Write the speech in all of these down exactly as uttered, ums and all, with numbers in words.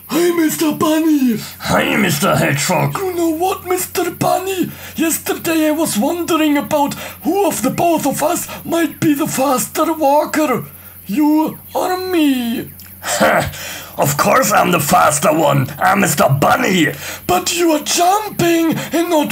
Hi, Mister Bunny! Hi, Mister Hedgehog! You know what, Mister Bunny? Yesterday I was wondering about who of the both of us might be the faster walker. You or me? Of course I'm the faster one. I'm Mister Bunny. But you are jumping and not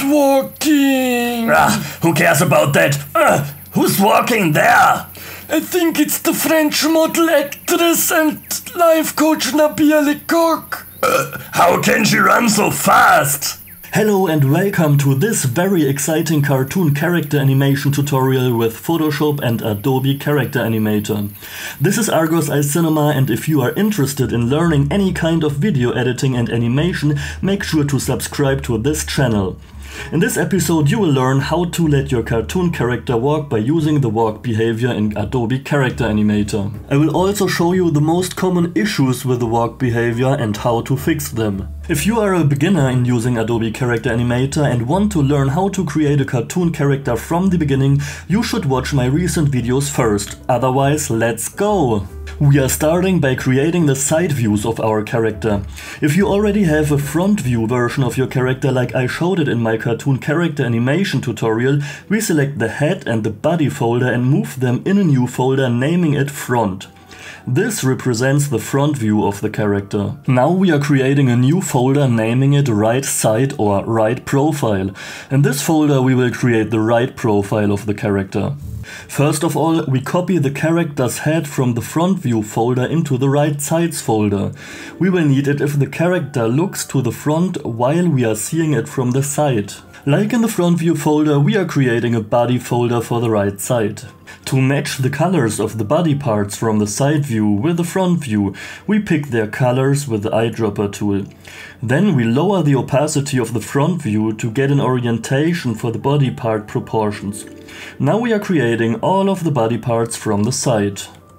walking. Ah, who cares about that? Uh, who's walking there? I think it's the French model actress and life coach Nabiha Lecoq. Uh, how can she run so fast? Hello and welcome to this very exciting cartoon character animation tutorial with Photoshop and Adobe Character Animator. This is Argos iCinema, and if you are interested in learning any kind of video editing and animation, make sure to subscribe to this channel. In this episode you will learn how to let your cartoon character walk by using the walk behavior in Adobe Character Animator. I will also show you the most common issues with the walk behavior and how to fix them. If you are a beginner in using Adobe Character Animator and want to learn how to create a cartoon character from the beginning, you should watch my recent videos first. Otherwise, let's go! We are starting by creating the side views of our character. If you already have a front view version of your character like I showed it in my cartoon character animation tutorial, we select the head and the body folder and move them in a new folder, naming it front. This represents the front view of the character. Now we are creating a new folder, naming it right side or right profile. In this folder we will create the right profile of the character. First of all, we copy the character's head from the front view folder into the right sides folder. We will need it if the character looks to the front while we are seeing it from the side. Like in the front view folder, we are creating a body folder for the right side. To match the colors of the body parts from the side view with the front view, we pick their colors with the eyedropper tool. Then we lower the opacity of the front view to get an orientation for the body part proportions. Now we are creating all of the body parts from the side.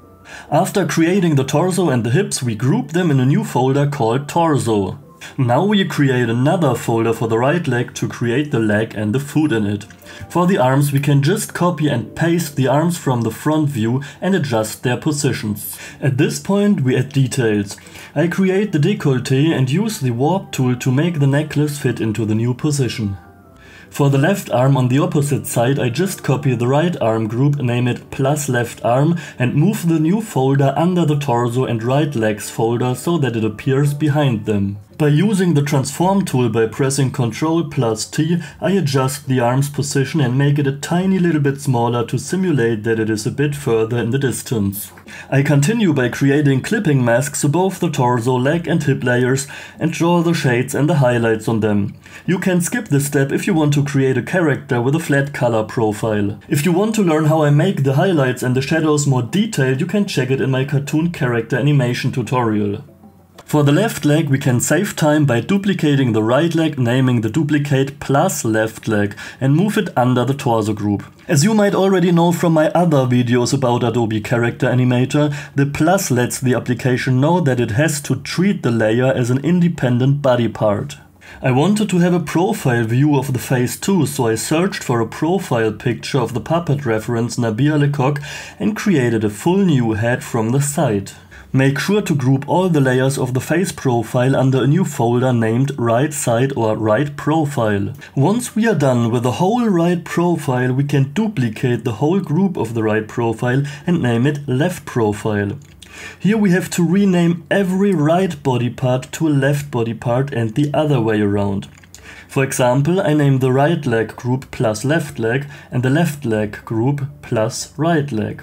After creating the torso and the hips, we group them in a new folder called Torso. Now we create another folder for the right leg to create the leg and the foot in it. For the arms we can just copy and paste the arms from the front view and adjust their positions. At this point we add details. I create the décolleté and use the warp tool to make the necklace fit into the new position. For the left arm on the opposite side, I just copy the right arm group, name it plus left arm, and move the new folder under the torso and right legs folder so that it appears behind them. By using the transform tool by pressing control plus T, I adjust the arm's position and make it a tiny little bit smaller to simulate that it is a bit further in the distance. I continue by creating clipping masks above the torso, leg and hip layers and draw the shades and the highlights on them. You can skip this step if you want to create a character with a flat color profile. If you want to learn how I make the highlights and the shadows more detailed, you can check it in my cartoon character animation tutorial. For the left leg we can save time by duplicating the right leg, naming the duplicate plus left leg, and move it under the torso group. As you might already know from my other videos about Adobe Character Animator, the plus lets the application know that it has to treat the layer as an independent body part. I wanted to have a profile view of the face too, so I searched for a profile picture of the puppet reference Nabiha Lecoq and created a full new head from the side. Make sure to group all the layers of the face profile under a new folder named right side or right profile. Once we are done with the whole right profile, we can duplicate the whole group of the right profile and name it left profile. Here we have to rename every right body part to a left body part and the other way around. For example, I name the right leg group plus left leg and the left leg group plus right leg.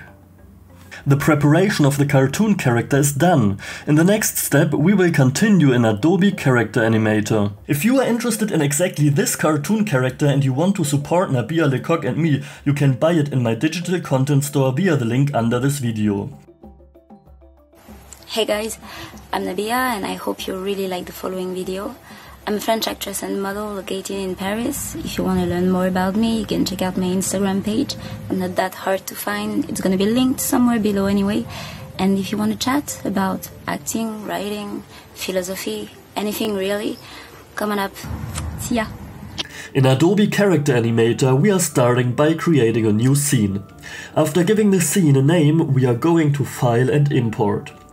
The preparation of the cartoon character is done. In the next step we will continue in Adobe Character Animator. If you are interested in exactly this cartoon character and you want to support Nabiha Lecoq and me, you can buy it in my digital content store via the link under this video. Hey guys, I'm Nabiha and I hope you really like the following video. I'm a French actress and model located in Paris. If you want to learn more about me, you can check out my Instagram page. I'm not that hard to find. It's going to be linked somewhere below anyway. And if you want to chat about acting, writing, philosophy, anything really, come on up. See ya. In Adobe Character Animator we are starting by creating a new scene. After giving the scene a name, we are going to File and Import.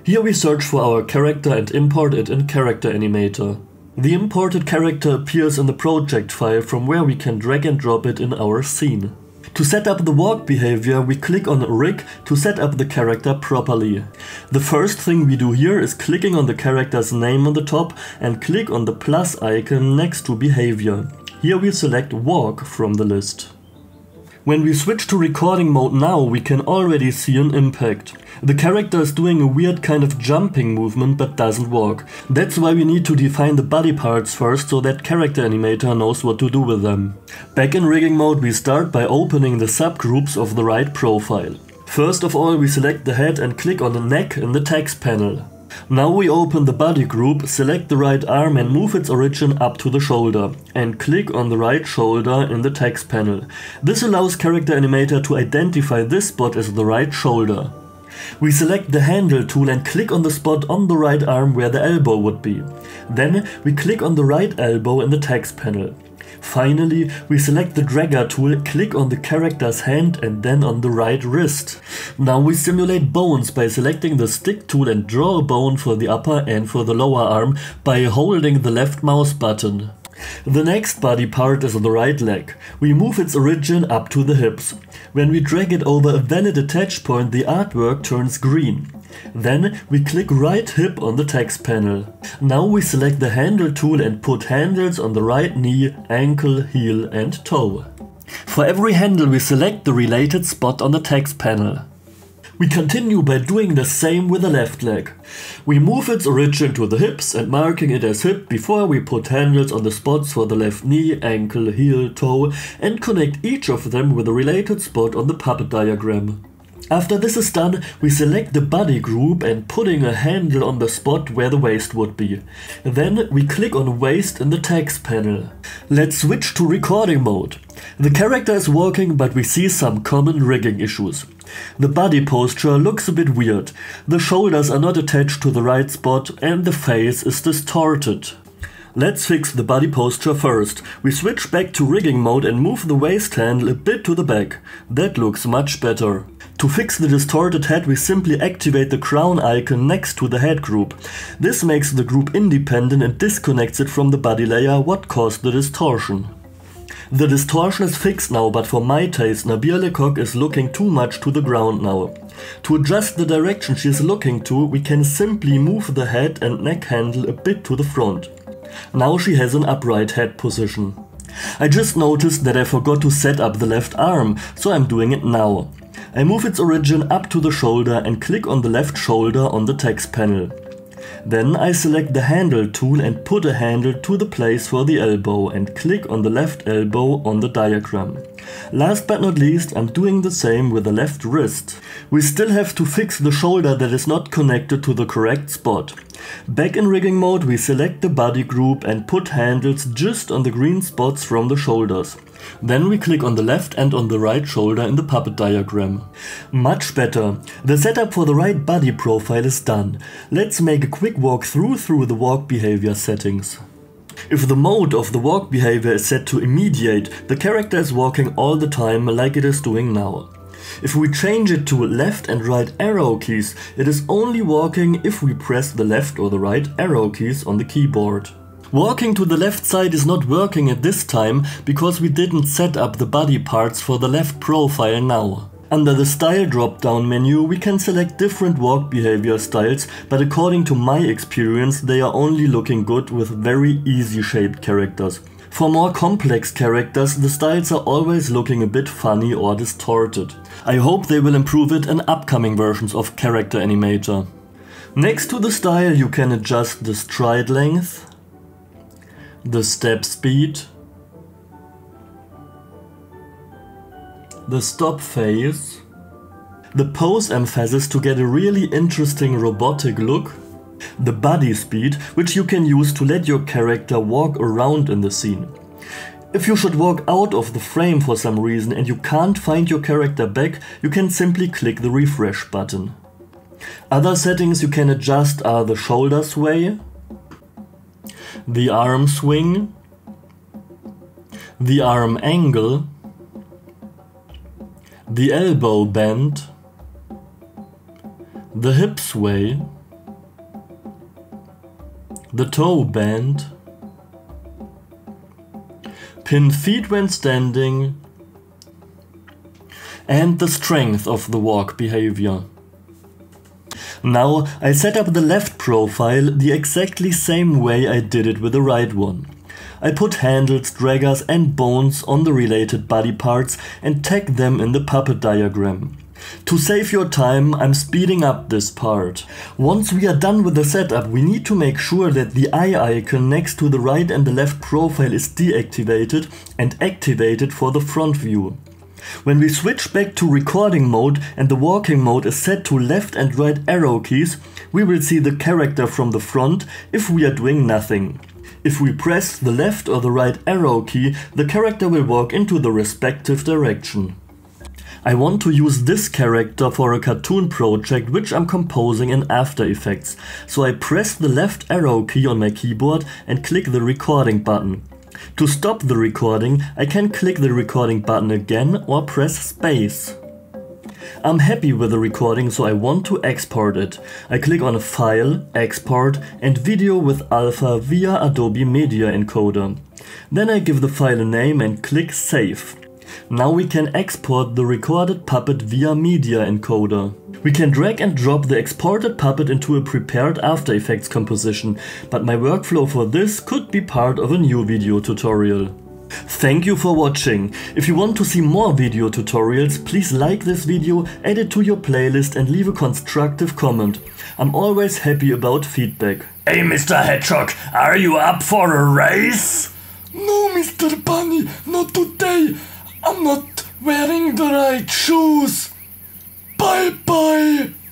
Here we search for our character and import it in Character Animator. The imported character appears in the project file from where we can drag and drop it in our scene. To set up the walk behavior, we click on Rig to set up the character properly. The first thing we do here is clicking on the character's name on the top and click on the plus icon next to behavior. Here we select walk from the list. When we switch to recording mode now, we can already see an impact. The character is doing a weird kind of jumping movement but doesn't walk. That's why we need to define the body parts first so that Character Animator knows what to do with them. Back in rigging mode, we start by opening the subgroups of the right profile. First of all, we select the head and click on the neck in the text panel. Now we open the body group, select the right arm and move its origin up to the shoulder, and click on the right shoulder in the text panel. This allows Character Animator to identify this spot as the right shoulder. We select the handle tool and click on the spot on the right arm where the elbow would be. Then we click on the right elbow in the text panel. Finally, we select the dragger tool, click on the character's hand and then on the right wrist. Now we simulate bones by selecting the stick tool and draw a bone for the upper and for the lower arm by holding the left mouse button. The next body part is the right leg. We move its origin up to the hips. When we drag it over a valid attach point, the artwork turns green. Then we click right hip on the text panel. Now we select the handle tool and put handles on the right knee, ankle, heel and toe. For every handle we select the related spot on the text panel. We continue by doing the same with the left leg. We move its origin to the hips and marking it as hip before we put handles on the spots for the left knee, ankle, heel, toe and connect each of them with a related spot on the puppet diagram. After this is done, we select the body group and putting a handle on the spot where the waist would be. Then we click on waist in the text panel. Let's switch to recording mode. The character is walking, but we see some common rigging issues. The body posture looks a bit weird, the shoulders are not attached to the right spot and the face is distorted. Let's fix the body posture first. We switch back to rigging mode and move the waist handle a bit to the back. That looks much better. To fix the distorted head, we simply activate the crown icon next to the head group. This makes the group independent and disconnects it from the body layer, what caused the distortion. The distortion is fixed now, but for my taste, Nabiha Lecoq is looking too much to the ground now. To adjust the direction she is looking to, we can simply move the head and neck handle a bit to the front. Now she has an upright head position. I just noticed that I forgot to set up the left arm, so I'm doing it now. I move its origin up to the shoulder and click on the left shoulder on the text panel. Then I select the handle tool and put a handle to the place for the elbow and click on the left elbow on the diagram. Last but not least, I'm doing the same with the left wrist. We still have to fix the shoulder that is not connected to the correct spot. Back in rigging mode, we select the body group and put handles just on the green spots from the shoulders. Then we click on the left and on the right shoulder in the puppet diagram. Much better. The setup for the right body profile is done. Let's make a quick walkthrough through the walk behavior settings. If the mode of the walk behavior is set to immediate, the character is walking all the time like it is doing now. If we change it to left and right arrow keys, it is only walking if we press the left or the right arrow keys on the keyboard. Walking to the left side is not working at this time because we didn't set up the body parts for the left profile now. Under the style drop-down menu we can select different walk behavior styles, but according to my experience they are only looking good with very easy shaped characters. For more complex characters the styles are always looking a bit funny or distorted. I hope they will improve it in upcoming versions of Character Animator. Next to the style you can adjust the stride length, the step speed, the stop phase, the pose emphasis to get a really interesting robotic look, the body speed, which you can use to let your character walk around in the scene. If you should walk out of the frame for some reason and you can't find your character back, you can simply click the refresh button. Other settings you can adjust are the shoulder sway, the arm swing, the arm angle, the elbow bend, the hip sway, the toe bend, pin feet when standing, and the strength of the walk behavior. Now I set up the left profile the exactly same way I did it with the right one. I put handles, draggers and bones on the related body parts and tag them in the puppet diagram. To save your time, I'm speeding up this part. Once we are done with the setup, we need to make sure that the eye icon next to the right and the left profile is deactivated and activated for the front view. When we switch back to recording mode and the walking mode is set to left and right arrow keys, we will see the character from the front if we are doing nothing. If we press the left or the right arrow key, the character will walk into the respective direction. I want to use this character for a cartoon project which I'm composing in After Effects, so I press the left arrow key on my keyboard and click the recording button. To stop the recording, I can click the recording button again or press space. I'm happy with the recording, so I want to export it. I click on File, Export and Video with Alpha via Adobe Media Encoder. Then I give the file a name and click Save. Now we can export the recorded puppet via Media Encoder. We can drag and drop the exported puppet into a prepared After Effects composition, but my workflow for this could be part of a new video tutorial. Thank you for watching. If you want to see more video tutorials, please like this video, add it to your playlist and leave a constructive comment. I'm always happy about feedback. Hey Mister Hedgehog, are you up for a race? No, Mister Bunny, not today. I'm not wearing the right shoes. Bye bye.